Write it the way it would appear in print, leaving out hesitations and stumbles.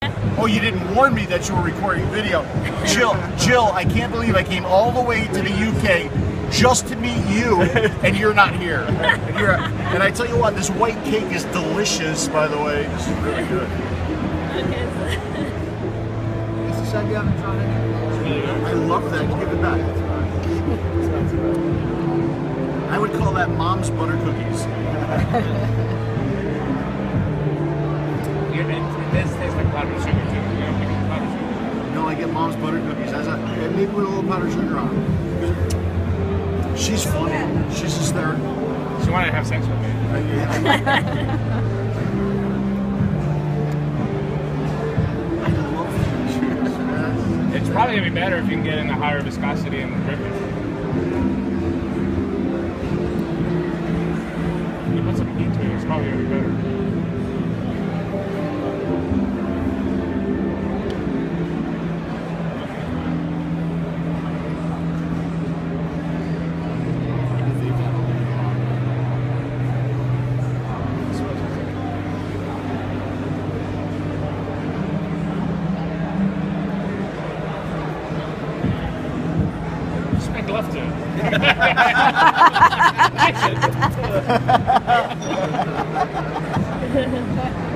Oh, you didn't warn me that you were recording video. Jill, I can't believe I came all the way to the UK just to meet you, and you're not here. And I tell you what, this white cake is delicious, by the way. This is really good. Is this idea on I love that. Give it back. I would call that mom's butter cookies. It does taste like powdered sugar too. You don't think it's powdered sugar? No, I get mom's butter cookies. And maybe put a little powdered sugar on them. She's funny. She's hysterical. She wanted to have sex with me. I love It's probably gonna be better if you can get in a higher viscosity and dripping. You put some heat to it, it's probably gonna be better. Make love to it.